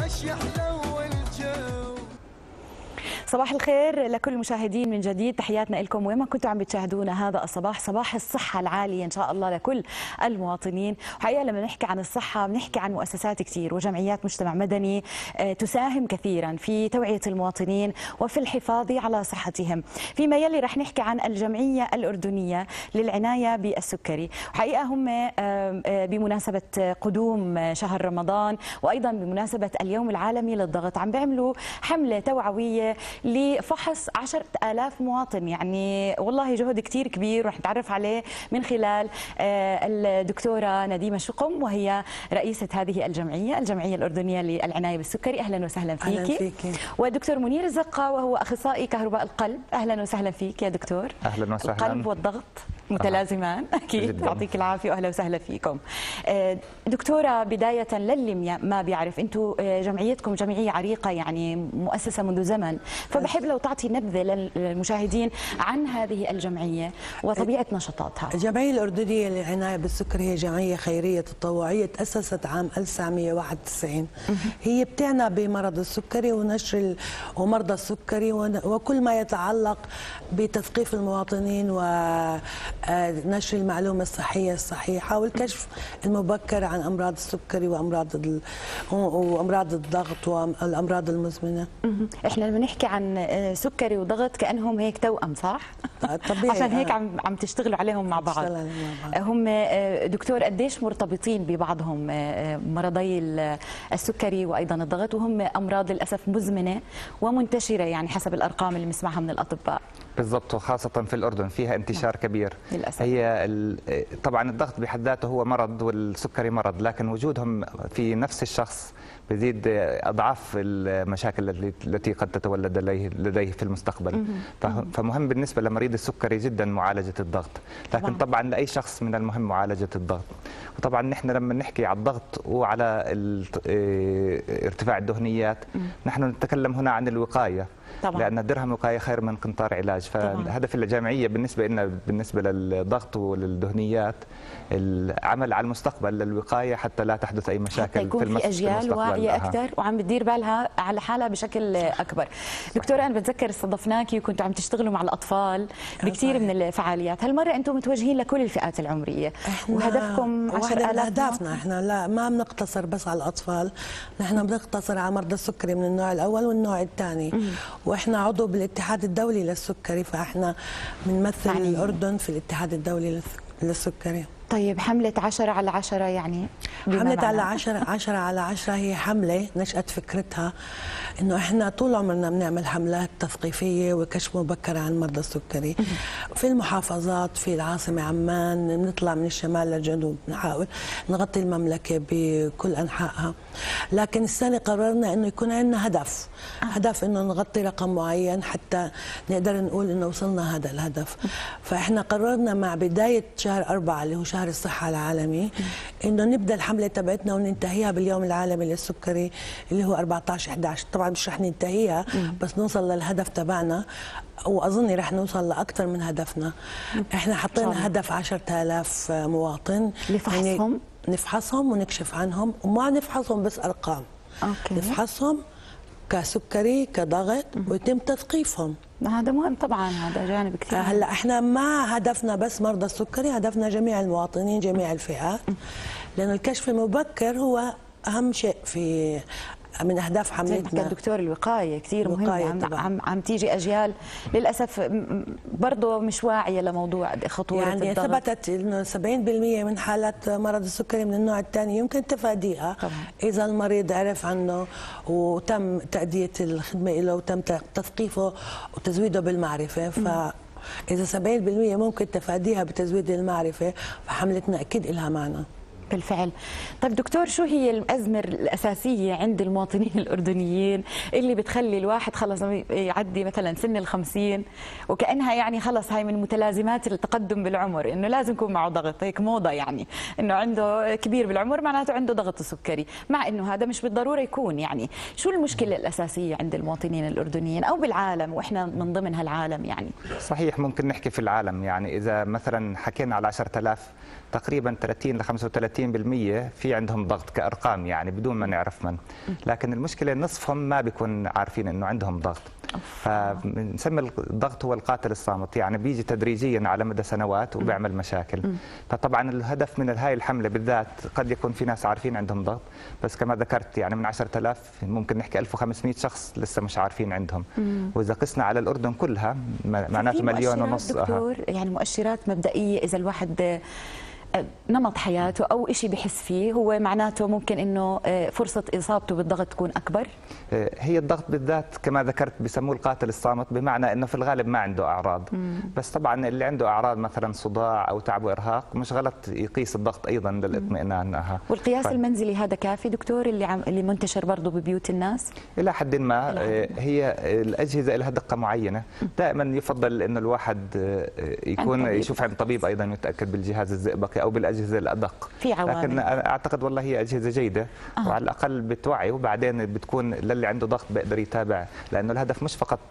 عاش يحلو الجو. صباح الخير لكل المشاهدين من جديد، تحياتنا لكم وين ما كنتوا عم بتشاهدونا هذا الصباح، صباح الصحة العالية إن شاء الله لكل المواطنين. وحقيقة لما نحكي عن الصحة بنحكي عن مؤسسات كثير وجمعيات مجتمع مدني تساهم كثيرا في توعية المواطنين وفي الحفاظ على صحتهم. فيما يلي رح نحكي عن الجمعية الأردنية للعناية بالسكري، وحقيقة هم بمناسبة قدوم شهر رمضان وأيضا بمناسبة اليوم العالمي للضغط عم بيعملوا حملة توعوية لفحص 10,000 مواطن. يعني والله جهد كتير كبير ورح نتعرف عليه من خلال الدكتورة نديمة شقم، وهي رئيسة هذه الجمعية الأردنية للعناية بالسكري. أهلا وسهلا فيك. أهلا فيكي. والدكتور منير الزقة وهو أخصائي كهرباء القلب. أهلا وسهلا فيك يا دكتور. أهلا وسهلا. القلب والضغط متلازمان أكيد. يعطيك العافية وأهلا وسهلا فيكم. دكتورة، بداية للي ما بيعرف، أنتم جمعيتكم جمعية عريقة، يعني مؤسسة منذ زمن، فبحب لو تعطي نبذة للمشاهدين عن هذه الجمعية وطبيعة نشاطاتها. الجمعية الأردنية للعناية بالسكري هي جمعية خيرية تطوعية تأسست عام 1991. هي بتعنى بمرض السكري ونشر ومرضى السكري وكل ما يتعلق بتثقيف المواطنين ونشر المعلومة الصحية الصحيحة والكشف المبكر عن أمراض السكري وأمراض الضغط والأمراض المزمنة. احنا لما نحكي عن سكري وضغط كأنهم هيك توأم، صح؟ طبيعي. عشان هيك عم تشتغلوا عليهم مع بعض. هم دكتور قديش مرتبطين ببعضهم مرضي السكري وأيضا الضغط، وهم أمراض للأسف مزمنة ومنتشرة يعني حسب الأرقام اللي بنسمعها من الأطباء. بالضبط، وخاصة في الأردن فيها انتشار كبير للأسف. هي طبعا الضغط بحد ذاته هو مرض والسكري مرض، لكن وجودهم في نفس الشخص بيزيد أضعاف المشاكل التي قد تتولد لديه في المستقبل. فمهم بالنسبة لمريض السكري جدا معالجة الضغط، لكن طبعا لأي شخص من المهم معالجة الضغط. وطبعا نحن لما نحكي على الضغط وعلى ارتفاع الدهنيات نحن نتكلم هنا عن الوقاية طبعا. لأن درهم وقاية خير من قنطار علاج. فهدف الجمعية بالنسبة لنا بالنسبة للضغط وللدهنيات العمل على المستقبل للوقاية حتى لا تحدث أي مشاكل حتى يكون في أجيال واعية أكثر وعم بتدير بالها على حالها بشكل أكبر. دكتورة، أنا بتذكر استضفناكي وكنتوا عم تشتغلوا مع الأطفال بكثير من الفعاليات. هالمرة أنتم متوجهين لكل الفئات العمرية وهدفكم 10,000. أهدافنا إحنا لا ما بنقتصر بس على الأطفال، نحن بنقتصر على مرضى السكري من النوع الأول والنوع الثاني. واحنا عضو بالاتحاد الدولي للسكري، فاحنا بنمثل الأردن في الاتحاد الدولي للسكري. طيب، حملة 10/10 يعني حملة على 10/10 هي حملة نشأت فكرتها انه احنا طول عمرنا بنعمل حملات تثقيفية وكشف مبكر عن مرضى السكري في المحافظات، في العاصمة عمان، بنطلع من الشمال للجنوب، نحاول نغطي المملكة بكل أنحائها. لكن السنة قررنا انه يكون عندنا هدف انه نغطي رقم معين حتى نقدر نقول انه وصلنا هذا الهدف. فاحنا قررنا مع بداية شهر 4 اللي هو شهر الصحة العالمي انه نبدا الحملة تبعتنا وننتهيها باليوم العالمي للسكري اللي هو 14/11. طبعا مش رح ننتهيها بس نوصل للهدف تبعنا، واظن رح نوصل لاكثر من هدفنا. احنا حطينا هدف 10,000 مواطن لفحصهم، نفحصهم ونكشف عنهم، وما نفحصهم بس ارقام. نفحصهم كسكري كضغط ويتم تثقيفهم. هذا مهم طبعا، هذا جانب كثير. هلا احنا ما هدفنا بس مرضى السكري، هدفنا جميع المواطنين جميع الفئات، لأن الكشف المبكر هو أهم شيء من أهداف حملتنا. الدكتور الوقاية كثير مهم. عم تيجي أجيال للأسف برضه مش واعية لموضوع خطورة يعني الضغط. ثبتت إنه 70% من حالات مرض السكري من النوع الثاني يمكن تفاديها طبعا إذا المريض عرف عنه وتم تأدية الخدمة له وتم تثقيفه وتزويده بالمعرفة. إذا 70% ممكن تفاديها بتزويد المعرفة، فحملتنا أكيد إلها معنى. بالفعل. طيب دكتور، شو هي الأزمة الأساسية عند المواطنين الأردنيين اللي بتخلي الواحد خلص يعدي مثلا سن ال50 وكأنها يعني خلص هاي من متلازمات التقدم بالعمر، إنه لازم يكون معه ضغط، هيك موضة يعني إنه عنده كبير بالعمر معناته عنده ضغط سكري، مع إنه هذا مش بالضرورة يكون. يعني شو المشكلة الأساسية عند المواطنين الأردنيين أو بالعالم وإحنا من ضمن هالعالم؟ يعني صحيح، ممكن نحكي في العالم. يعني إذا مثلا حكينا على 10,000 تقريبا 30 ل 35% 30% في عندهم ضغط كأرقام يعني بدون ما نعرف من، لكن المشكلة نصفهم ما بيكون عارفين إنه عندهم ضغط. فبنسمي الضغط هو القاتل الصامت، يعني بيجي تدريجيا على مدى سنوات وبيعمل مشاكل. فطبعا الهدف من هاي الحملة بالذات قد يكون في ناس عارفين عندهم ضغط، بس كما ذكرت يعني من 10,000 ممكن نحكي 1500 شخص لسه مش عارفين عندهم. وإذا قسنا على الأردن كلها معناته 1.5 مليون. دكتور يعني مؤشرات مبدئية إذا الواحد نمط حياته أو إشي بحس فيه هو معناته ممكن إنه فرصة إصابته بالضغط تكون أكبر؟ هي الضغط بالذات كما ذكرت بسموه القاتل الصامت، بمعنى إنه في الغالب ما عنده أعراض. بس طبعا اللي عنده أعراض مثلا صداع أو تعب وإرهاق مش غلط يقيس الضغط أيضا للإطمئنان. والقياس المنزلي هذا كافي دكتور اللي منتشر برضه ببيوت الناس؟ إلى حد ما. هي الأجهزة لها دقة معينة، دائما يفضل إنه الواحد يكون يشوف عند طبيب أيضا يتأكد بالجهاز الزئبقي أو بالأجهزة الأدق. في عوامل. لكن أعتقد والله هي أجهزة جيدة وعلى الأقل بتوعي، وبعدين بتكون للي عنده ضغط بيقدر يتابع، لأنه الهدف مش فقط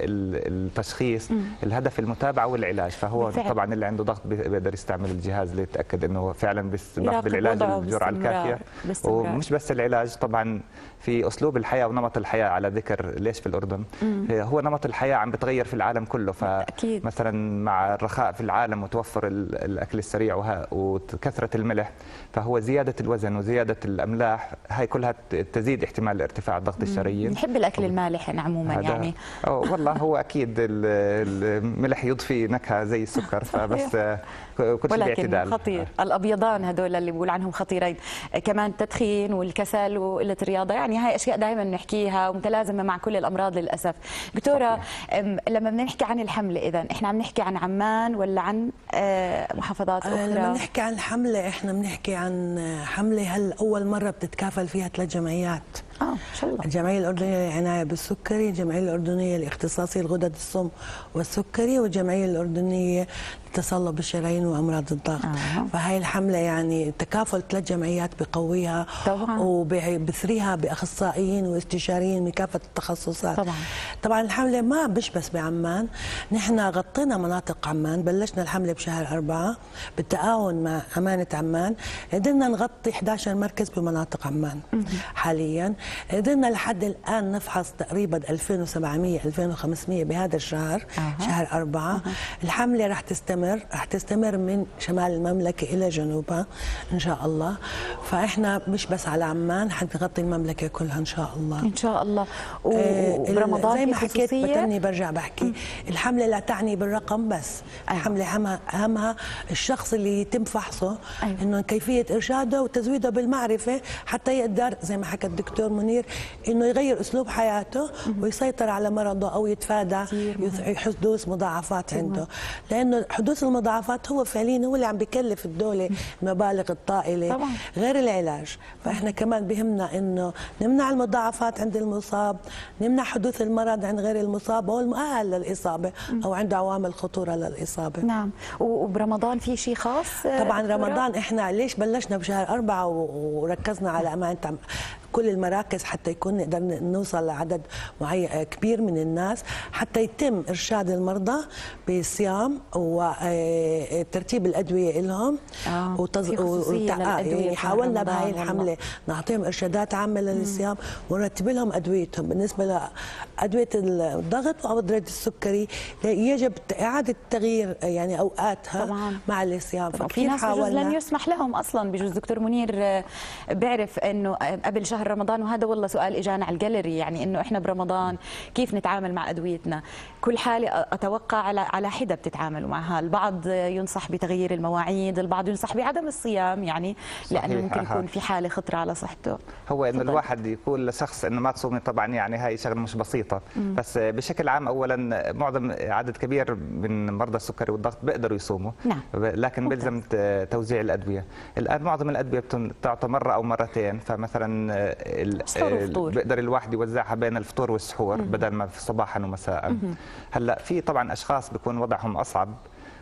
التشخيص، الهدف المتابعة والعلاج. فهو بالفعل. طبعا اللي عنده ضغط بيقدر يستعمل الجهاز ليتأكد أنه فعلا باخذ العلاج الجرعة الكافية. ومش بس العلاج، طبعا في أسلوب الحياة ونمط الحياة، على ذكر ليش في الأردن هو نمط الحياة عم بتغير في العالم كله. فمثلا مع الرخاء في العالم وتوفر الأكل السريع وكثرة الملح، فهو زيادة الوزن وزيادة الأملاح هاي كلها تزيد احتمال ارتفاع الضغط الشرايين. نحب الأكل المالح عموما يعني. والله هو أكيد الملح يضفي نكهة زي السكر، فبس كل شيء باعتدال. خطير. الأبيضان هدول اللي بقول عنهم خطيرين، كمان التدخين والكسل وقلة الرياضة، يعني هاي أشياء دائما بنحكيها ومتلازمة مع كل الأمراض للأسف. دكتورة لما بنحكي عن الحملة إذا إحنا عم نحكي عن عمان ولا عن محافظات أخرى؟ لما نحكي عن الحملة إحنا بنحكي عن حملة هل أول مرة بتتكافل فيها 3 جمعيات. ما شاء الله. الجمعية الأردنية للعناية بالسكري، الجمعية الأردنية لاختصاصي الغدد الصم والسكري، والجمعية الأردنية لتصلب الشرايين وأمراض الضغط. فهي الحملة يعني تكافل 3 جمعيات بقويها طبعا، وبثريها بأخصائيين واستشاريين من كافة التخصصات. طبعا الحملة ما بس بعمان، نحن غطينا مناطق عمان، بلشنا الحملة بشهر 4 بالتعاون مع أمانة عمان، قدرنا نغطي 11 مركز بمناطق عمان. حاليا قدرنا لحد الآن نفحص تقريبا 2700 2500 بهذا الشهر. شهر 4 الحملة رح تستمر من شمال المملكة إلى جنوبها إن شاء الله. فإحنا مش بس على عمان، حنغطي المملكة كلها إن شاء الله. إن شاء الله. وبرمضان زي ما حكيت بتني برجع بحكي، الحملة لا تعني بالرقم بس. الحملة أهمها الشخص اللي يتم فحصه. إنه كيفية إرشاده وتزويده بالمعرفة حتى يقدر زي ما حكى الدكتور منير انه يغير اسلوب حياته ويسيطر على مرضه او يتفادى حدوث مضاعفات عنده. لانه حدوث المضاعفات هو فعليا هو اللي عم بكلف الدوله المبالغ الطائله طبعا. غير العلاج. فاحنا كمان بهمنا انه نمنع المضاعفات عند المصاب، نمنع حدوث المرض عند غير المصاب او المؤهل للاصابه او عنده عوامل خطوره للاصابه. نعم. وبرمضان في شيء خاص؟ طبعا رمضان احنا ليش بلشنا بشهر 4 وركزنا على امانه كل المراكز حتى يكون نقدر نوصل لعدد معين كبير من الناس، حتى يتم إرشاد المرضى بالصيام وترتيب الأدوية لهم. حاولنا بهاي الحملة نعطيهم إرشادات عامة للصيام ونرتب لهم أدويتهم. بالنسبة لأدوية الضغط وأدوية السكري يجب إعادة تغيير يعني أوقاتها طبعاً مع الصيام. في ناس بجوز لن يسمح لهم أصلا. بجوز دكتور منير بيعرف إنه قبل شهر رمضان، وهذا والله سؤال اجانا على الجاليري، يعني انه احنا برمضان كيف نتعامل مع ادويتنا؟ كل حاله اتوقع على حده بتتعاملوا معها، البعض ينصح بتغيير المواعيد، البعض ينصح بعدم الصيام، يعني لانه ممكن يكون في حاله خطره على صحته. هو انه الواحد يقول لشخص انه ما تصومي، طبعا يعني هاي شغله مش بسيطه. بس بشكل عام اولا معظم عدد كبير من مرضى السكري والضغط بيقدروا يصوموا. نعم. لكن بيلزم توزيع الادويه. الان معظم الادويه بتعطى مره او مرتين، فمثلا بيقدر الواحد يوزعها بين الفطور والسحور بدل ما صباحا ومساء. هلا في طبعا اشخاص بيكون وضعهم اصعب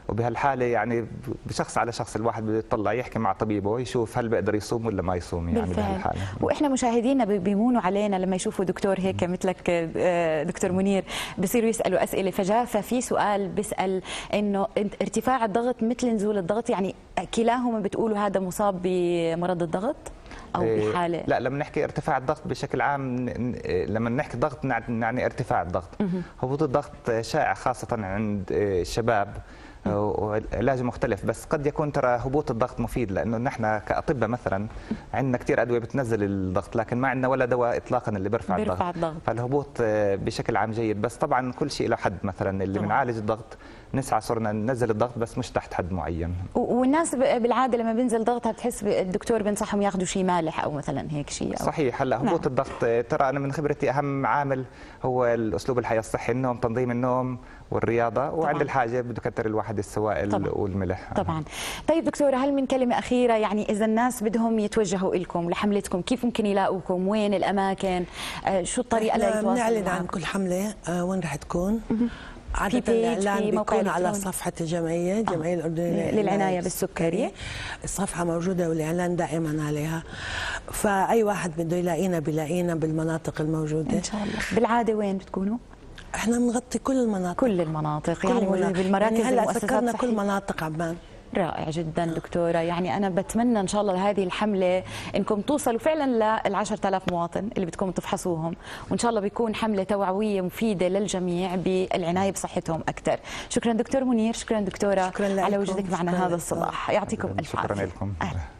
وبهالحاله يعني بشخص على شخص الواحد بده يطلع يحكي مع طبيبه يشوف هل بيقدر يصوم ولا ما يصوم يعني بالفعل. بهالحاله. واحنا مشاهدينا بيمونوا علينا لما يشوفوا دكتور هيك مثلك دكتور منير بصيروا يسالوا اسئله فجاه، ففي سؤال بيسال انه ارتفاع الضغط مثل نزول الضغط، يعني كلاهما بتقولوا هذا مصاب بمرض الضغط او بحاله؟ لا، لما نحكي ارتفاع الضغط بشكل عام، لما نحكي ضغط يعني ارتفاع الضغط. هبوط الضغط شائع خاصه عند الشباب وعلاجه مختلف، بس قد يكون ترى هبوط الضغط مفيد، لانه نحن كاطباء مثلا عندنا كثير ادويه بتنزل الضغط، لكن ما عندنا ولا دواء اطلاقا اللي بيرفع الضغط. فالهبوط بشكل عام جيد، بس طبعا كل شيء له حد. مثلا اللي بنعالج الضغط نسعى صرنا ننزل الضغط بس مش تحت حد معين. والناس بالعاده لما بينزل ضغطها بتحس الدكتور بنصحهم ياخذوا شيء مالح او مثلا هيك شيء أو صحيح. هلا هبوط الضغط ترى انا من خبرتي اهم عامل هو الاسلوب الحياه الصحي، النوم، تنظيم النوم والرياضه، وعند الحاجه بده يكتر الواحد السوائل والملح. طبعا. طيب دكتوره، هل من كلمه اخيره يعني اذا الناس بدهم يتوجهوا لكم لحملتكم كيف ممكن يلاقوكم؟ وين الاماكن؟ شو الطريقه اللي يتواصلوا؟ بنعلن عن كل حمله وين رح تكون. عادة الإعلان بيكون على صفحة الجمعية الأردنية للعناية بالسكري. الصفحة موجودة والإعلان دائما عليها، فأي واحد بده يلاقينا بيلاقينا بالمناطق الموجودة إن شاء الله. بالعادة وين بتكونوا؟ احنا بنغطي كل المناطق. كل المناطق يعني بالمراكز يعني هلا المؤسسات سكرنا الصحية. كل مناطق عمان. رائع جدا دكتورة، يعني أنا بتمنى إن شاء الله هذه الحملة إنكم توصلوا فعلا لل10,000 مواطن اللي بدكم تفحصوهم، وإن شاء الله بيكون حملة توعوية مفيدة للجميع بالعناية بصحتهم أكثر. شكرا دكتور منير، شكرا دكتورة، شكرا على وجودك معنا هذا الصباح، يعطيكم ألف عافية. شكرا لكم.